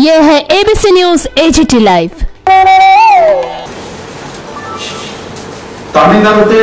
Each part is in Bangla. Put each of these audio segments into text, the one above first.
ये है एबीसी न्यूज एजीटी लाइव। তামিলনাড়ুতে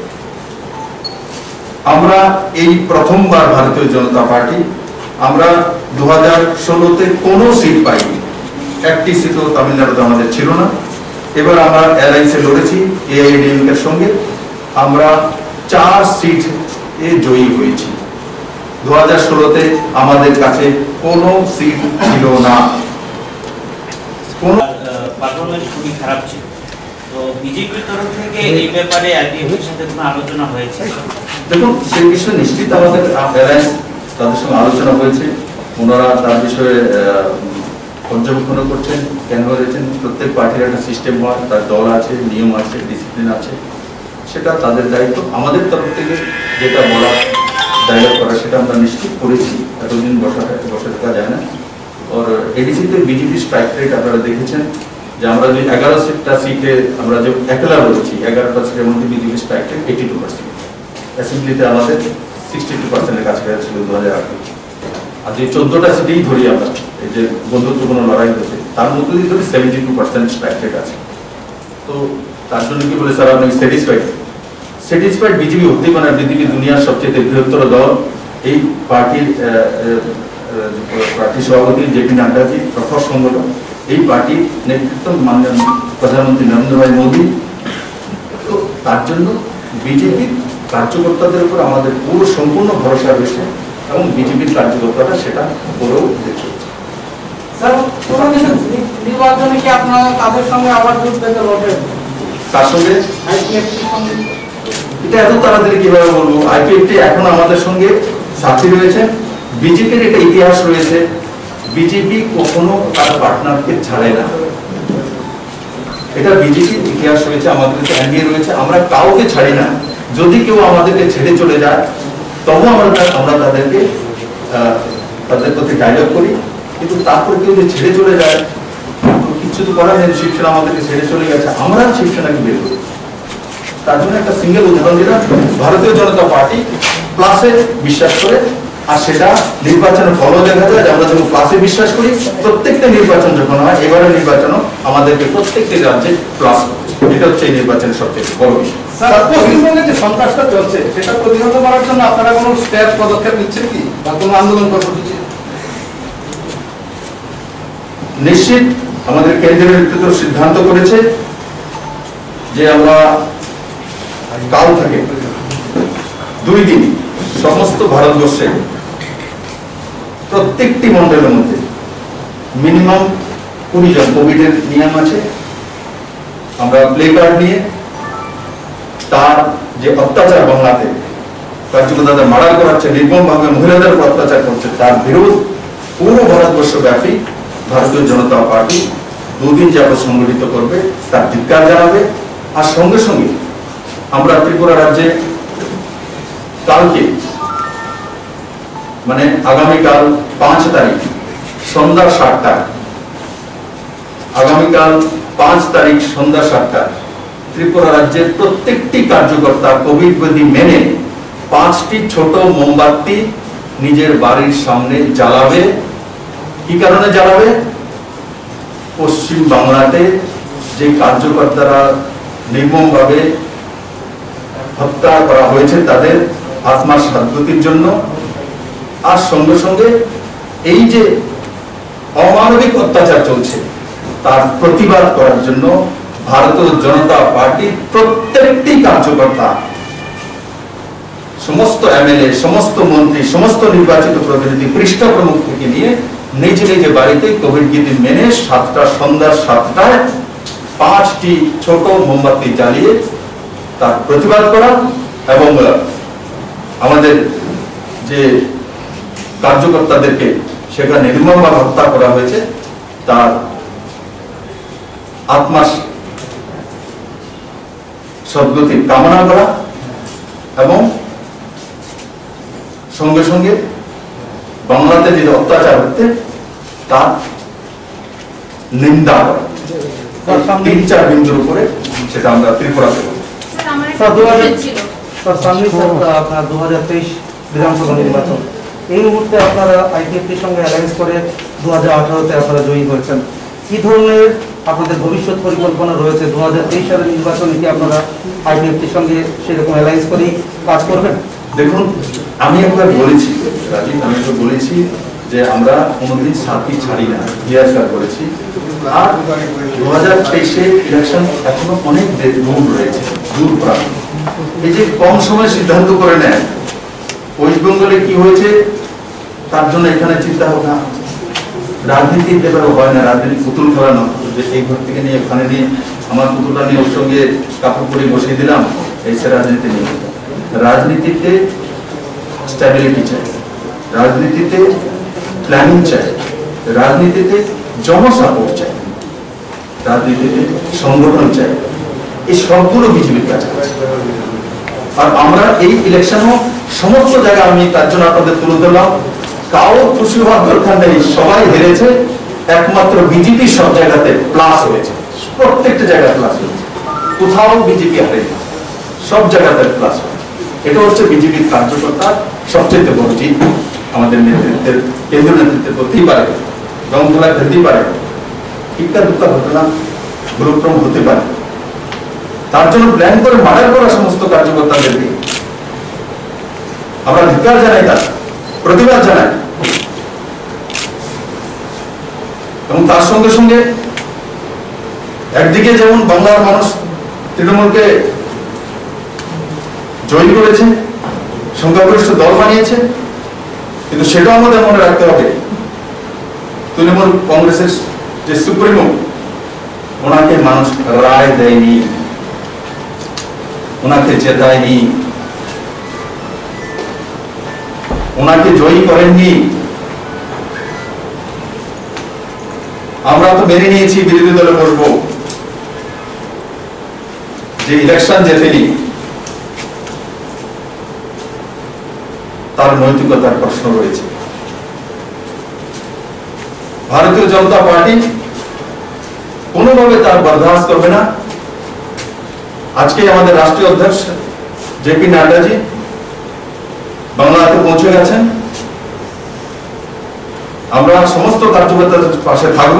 আমরা এই প্রথমবার ভারতীয় জনতা পার্টি আমরা 2016 তে কোনো সিট পাইনি, একটি সিটও তামিলনাড়ুতে আমাদের ছিল না। এবার আমরা অ্যালায়েন্সে লড়েছি এআইএডিএমকে এর সঙ্গে, আমরা 4 সিট এ জয়ী হয়েছি। 2016 তে আমাদের কাছে কোনো সিট ছিল না, কোনো পারফরমেন্স খুবই খারাপ ছিল। তো বিজেপির তরফ থেকে এই ব্যাপারে এলডিএফের সাথে কোনো আলোচনা হয়েছে? দেখুন, সেই বিষয়ে নিশ্চিত আমাদের অ্যালায়েন্স তাদের সঙ্গে আলোচনা হয়েছে। ওনারা তার বিষয়ে পর্যবেক্ষণ করছেন, কেন করেছেন। প্রত্যেক পার্টির একটা সিস্টেম হয়, তার দল আছে, নিয়ম আছে, ডিসিপ্লিন আছে, সেটা তাদের দায়িত্ব। আমাদের তরফ থেকে যেটা বলা, ডায়লগ করা, সেটা আমরা নিশ্চিত করেছি। এতদিন বসে থাকা যায় না। আর এডিসিতে বিজেপি স্ট্রাইক রেট আপনারা দেখেছেন যে আমরা যে 11টা সিটে আমরা যে একলা রয়েছি, 11টা সিটের মধ্যে বিজেপি স্ট্রাইক রেট 82%। অ্যাসেম্বলিতে আমাদের 62%-এর কাছাকাছি ছিল 2008। আর যে 14টা সিটেই ধরি আমরা, এই যে বন্ধুত্বপূর্ণ লড়াই হয়েছে, তার মধ্যে দিয়ে ধরি 72% স্ট্রাইক রেট আছে। তো তার জন্য কি বলে স্যার, আপনি স্যাটিসফাইড বিজেপি হতেই পারে। বিজেপি দুনিয়ার সবচেয়ে বৃহত্তর দল। এই পার্টির সভাপতি জেপি নাড্ডাজি, প্রখর সংগঠন, এই পার্টির নেতৃত্ব মাননীয় প্রধানমন্ত্রী নরেন্দ্র ভাই মোদী। তো তার জন্য বিজেপির কার্যকর্তাদের উপর আমাদের পুরো সম্পূর্ণ ভরসা রয়েছে এবং বিজেপির কার্যকর্তারা সেটা করেও দেখছে। নির্বাচনে কি আপনারা তাদের সঙ্গে আবার জোট বেঁধে লড়বেন? তার সঙ্গে এটা এত তাড়াতাড়ি কিভাবে বলবো? আইপিএফটি এখন আমাদের সঙ্গে সাথী রয়েছে। বিজেপির একটা ইতিহাস রয়েছে, বিজেপি কখনো তার পার্টনারকে ছাড়ে না। এটা বিজেপির ইতিহাস রয়েছে, আমাদের এনডিএ রয়েছে, আমরা কাউকে ছাড়ি না। যদি কেউ আমাদেরকে ছেড়ে চলে যায়, তবু আমরা তাদেরকে তাদের প্রতি ডায়লগ করি। কিন্তু তারপর কেউ যদি ছেড়ে চলে যায়, কিছু তো করার নেই। শিবসেনা আমাদেরকে ছেড়ে চলে গেছে, আমরা শিবসেনাকে বের করি। তার জন্য একটা সিঙ্গেল উদাহরণ দিলাম। ভারতীয় জনতা পার্টি প্লাসে বিশ্বাস করে, আর সেটা নির্বাচনের ফলও দেখা যায় যে আমরা যখন প্লাসে বিশ্বাস করি, প্রত্যেকটা নির্বাচন যখন হয়, এবারের নির্বাচনও আমাদেরকে প্রত্যেকটি রাজ্যে প্লাস করছে। এটা হচ্ছে এই নির্বাচনের সবচেয়ে বড় বিষয়। পশ্চিমবঙ্গে যে সন্ত্রাসটা চলছে, সেটা প্রতিহত করার জন্য আপনারা কোনো স্টেপ পদক্ষেপ নিচ্ছেন কি, বা কোনো আন্দোলন কর্মসূচি? নিশ্চিত আমাদের কেন্দ্রীয় নেতৃত্ব সিদ্ধান্ত করেছে যে আমরা কাল থেকে 2 দিন সমস্ত ভারতবর্ষে প্রত্যেকটি মন্ডলের মধ্যে মিনিমাম 20 জন, কোভিডের নিয়ম আছে, আমরা প্লে কার্ড নিয়ে তার যে অত্যাচার বাংলাতে কার্যকর্তাদের মার্ডার করাচ্ছে, নির্মমভাবে মহিলাদের উপর অত্যাচার করছে, তার বিরোধ পুরো ভারতবর্ষ ব্যাপী ভারতীয় জনতা পার্টি 2 দিন যাবত সংগঠিত করবে, তার ধিক্কার জানাবে। আর সঙ্গে সঙ্গে আমরা ত্রিপুরা রাজ্যে কালকে, মানে আগামীকাল 5 তারিখ সন্ধ্যা 7টায়, আগামীকাল 5 তারিখ সন্ধ্যা 7টায় ত্রিপুরা রাজ্যের প্রত্যেকটি কার্যকর্তা কোভিড বিধি মেনে 5টি ছোট মোমবাতি নিজের বাড়ির সামনে জ্বালাবে। কি কারণে জ্বালাবে? পশ্চিম বাংলাতে যে কার্যকর্তারা নির্মমভাবে হত্যা করা হয়েছে, তাদের আত্মার শান্তির জন্য। আর সঙ্গে সঙ্গে এই যে অমানবিক অত্যাচার চলছে, তার প্রতিবাদ করার জন্য ভারতীয় জনতা পার্টির প্রত্যেকটি কার্যকর্তা, সমস্ত এমএলএ, সমস্ত মন্ত্রী, সমস্ত নির্বাচিত প্রতিনিধি, পৃষ্ঠা প্রমুখ থেকে নিয়ে নিজ নিজ বাড়িতে কোভিড বিধি মেনে সন্ধ্যা 7টায় 5টি ছোট মোমবাতি জ্বালিয়ে তার প্রতিবাদ করা এবং আমাদের যে কার্যকর্তাদেরকে সেখানে নির্মমভাবে হত্যা করা হয়েছে, তার আত্মার সদ্গতি কামনা করা এবং সঙ্গে সঙ্গে বাংলাতে যে অত্যাচার হচ্ছে তার নিন্দা করা। 3-4 বিন্দুর উপরে সেটা আমরা ত্রিপুরাতে করি। 2023 বিধানসভা নির্বাচন, এই মুহূর্তে আপনারা আইপিএফটির সঙ্গে অ্যালায়েন্স করে 2018-তে আপনারা জয়ী হয়েছেন। কি ধরনের আপনাদের ভবিষ্যৎ পরিকল্পনা রয়েছে? 2023 সালের নির্বাচনে কি আপনারা আইপিএফটির সঙ্গে সেরকম অ্যালায়েন্স করেই কাজ করবেন? দেখুন, আমি একবার বলেছি রাজীব, আমি তো বলেছি যে আমরা কোনোদিন সাথী ছাড়ি না, ক্লিয়ার করেছি। আর 2023-এ ইলেকশন এখনো অনেক দূর রয়েছে, দূর প্রান্ত। এই যে কম সময় সিদ্ধান্ত করে নেয়, ওয়েস্ট বেঙ্গলে কি হয়েছে তার জন্য এখানে চিন্তা ভাবনা, রাজনীতির ব্যাপারে হয় না, রাজনীতি পুতুল খেলানো, যে এই ঘর থেকে নিয়ে ওখানে নিয়ে আমার পুতুলটা নিয়ে ওর সঙ্গে কাপড় পরে বসিয়ে দিলাম, এই সে রাজনীতি নিয়ে। রাজনীতিতে স্ট্যাবিলিটি চাই, রাজনীতিতে প্ল্যানিং চাই, রাজনীতিতে জনসাপোর্ট চাই, রাজনীতিতে সংগঠন চাই। এই সবগুলো বিজেপির কাছে আছে। আর আমরা এই ইলেকশনও সমস্ত জায়গায়, আমি তার জন্য আপনাদের তুলে ধরলাম, কারো খুশি হওয়ার দরকার নেই, সবাই হেরেছে, একমাত্র বিজেপি সব জায়গাতে প্লাস হয়েছে, প্রত্যেকটা জায়গায় প্লাস হয়েছে, কোথাও বিজেপি হারেনি, সব জায়গাতে প্লাস হয়েছে। এটা হচ্ছে বিজেপির কার্যকর্তা সবচেয়ে বড় জিত। আমাদের নেতৃত্বের, কেন্দ্রীয় নেতৃত্বের করতেই পারে, রং তোলা ফেলতেই পারে, ইক্কা দুক্কা ঘটনা গ্রুপক্রম হতে পারে, তার জন্য প্ল্যান করে মার্ডার করা সমস্ত কার্যকর্তাদেরকে আমরা ধিক্কার জানাই, তার প্রতিবাদ জানাই। এবং তার সঙ্গে সঙ্গে একদিকে যেমন বাংলার মানুষ তৃণমূলকে জয়ী করেছে, সংখ্যাগরিষ্ঠ দল বানিয়েছে, কিন্তু সেটাও আমাদের মনে রাখতে হবে, তৃণমূল কংগ্রেসের যে সুপ্রিমো, ওনাকে মানুষ রায় দেয়নি, ওনাকে জেতায়নি, ওনাকে জয়ী করেননি। আমরা তো মেনে নিয়েছি বিরোধী দলে বসবো, যে ইলেকশন জেতেনি তার নৈতিকতার প্রশ্ন রয়েছে। ভারতীয় জনতা পার্টি কোনোভাবে তার বরদাস্ত করবে না। আজকে আমাদের রাষ্ট্রীয় অধ্যক্ষ জেপি নাড্ডাজি বাংলাতে পৌঁছে গেছেন। আমরা সমস্ত কার্যকর্তাদের পাশে থাকব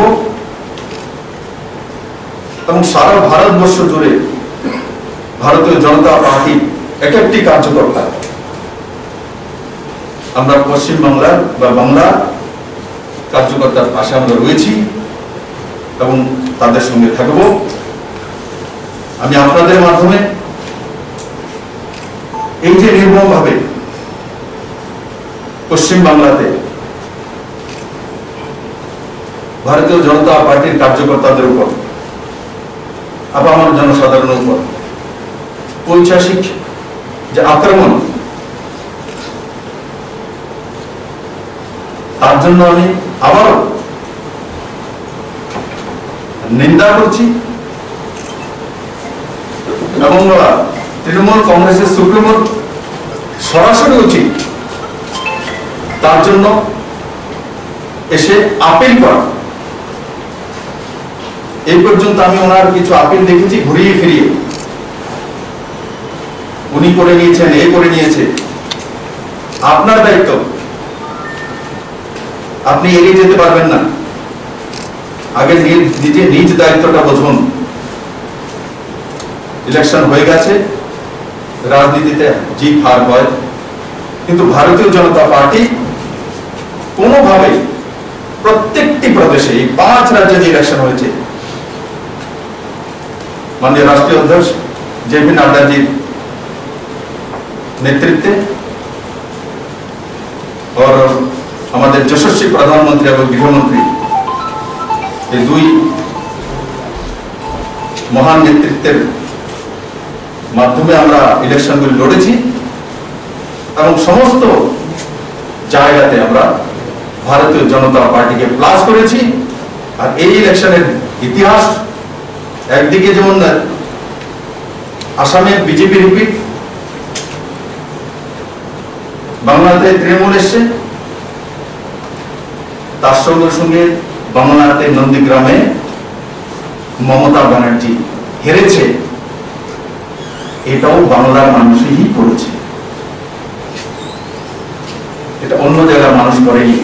এবং সারা ভারতবর্ষ জুড়ে ভারতীয় জনতা পার্টি এক একটি কার্যকর্তা, আমরা পশ্চিমবাংলার বা বাংলা কার্যকর্তার পাশে আমরা রয়েছি এবং তাদের সঙ্গে থাকব। আমি আপনাদের মাধ্যমে এই যে নির্মমভাবে পশ্চিমবাংলাতে ভারতীয় জনতা পার্টির কার্যকর্তাদের উপর, আপামর জনসাধারণের উপর ঐতিহাসিক যে আক্রমণ, তার জন্য আমি আবারও নিন্দা করছি এবং তৃণমূল কংগ্রেসের সুপ্রিমোর সরাসরি উচিত তার জন্য এসে আপিল করা। এই পর্যন্ত আমি ওনার কিছু আপিল দেখেছি ঘুরিয়ে ফিরিয়ে, উনি করে নিয়েছেন, এ করে নিয়েছে। আপনার দায়িত্ব, আপনি এড়িয়ে যেতে পারবেন না। আগে নিজে নিজ দায়িত্বটা বুঝুন। ইলেকশন হয়ে গেছে, রাজনীতিতে জিত হার হয়, কিন্তু ভারতীয় জনতা পার্টি কোনোভাবে প্রত্যেকটি প্রদেশে, এই 5 রাজ্যে যে ইলেকশন হয়েছে, মাননীয় রাষ্ট্রীয় অধ্যক্ষ জেপি নাড্ডাজির নেতৃত্বে और আমাদের যশস্বী প্রধানমন্ত্রী এবং গৃহমন্ত্রী, এই দুই মহান নেতৃত্বের মাধ্যমে আমরা ইলেকশনগুলি লড়েছি এবং সমস্ত জায়গাতে আমরা ভারতীয় জনতা পার্টিকে প্লাস করেছি। আর এই ইলেকশনের ইতিহাস, একদিকে যেমন আসামে বিজেপি রিপিট, বাংলাতে তৃণমূল এসছে, তার সঙ্গে সঙ্গে বাংলাতে নন্দীগ্রামে মমতা ব্যানার্জি হেরেছে, এটাও বাংলার মানুষই করেছে, এটা অন্য জায়গায় মানুষ করেনি,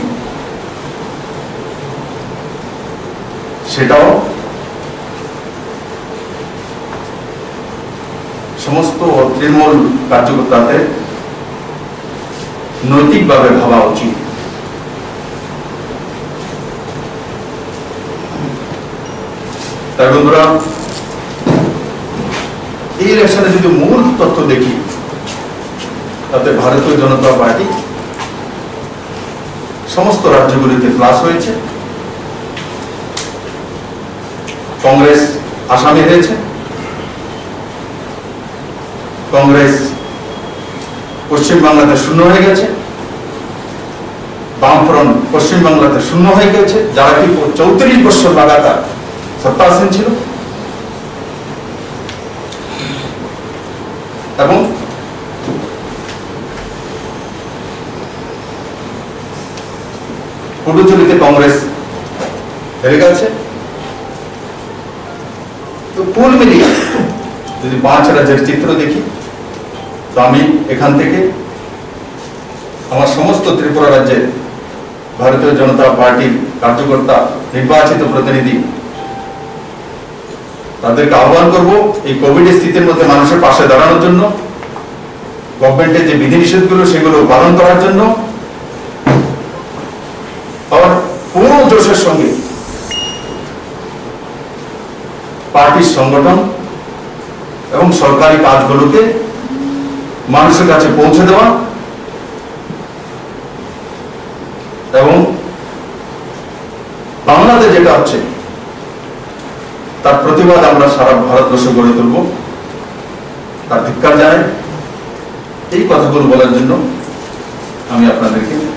সেটাও সমস্ত তৃণমূল কার্যকর্তাদের নৈতিকভাবে ভাবা উচিত। তাই বন্ধুরা, এই ইলেকশনে যদি মূল তথ্য দেখি, তাতে ভারতীয় জনতা পার্টি সমস্ত রাজ্যগুলিতে প্লাস হয়েছে, কংগ্রেস আসামে হয়েছে, কংগ্রেস পশ্চিমবাংলাতে শূন্য হয়ে গেছে, বামফ্রন্ট পশ্চিমবাংলাতে শূন্য হয়ে গেছে, যারা কি 34 বছর লাগাতার সত্তাসীন ছিল, এবং পুডুচেরিতে কংগ্রেস হেরে গেছে। তো কুল মিলিয়ে যদি 5 রাজ্যের চিত্র দেখি, তো আমি এখান থেকে আমার সমস্ত ত্রিপুরা রাজ্যের ভারতীয় জনতা পার্টির কার্যকর্তা, নির্বাচিত প্রতিনিধি, তাদেরকে আহ্বান করব এই কোভিড স্থিতির মধ্যে মানুষের পাশে দাঁড়ানোর জন্য, গভর্নমেন্টের যে বিধিনিষেধগুলো সেগুলো পালন করার জন্য, আর পুরো জোশের সঙ্গে পার্টির সংগঠন এবং সরকারি কাজগুলোকে মানুষের কাছে পৌঁছে দেওয়া, এবং বাংলাদেশ যেটা হচ্ছে তার প্রতিবাদ আমরা সারা ভারতবর্ষে গড়ে তুলব, তার ধিক্কার জানাই। এই কথাগুলো বলার জন্য আমি আপনাদেরকে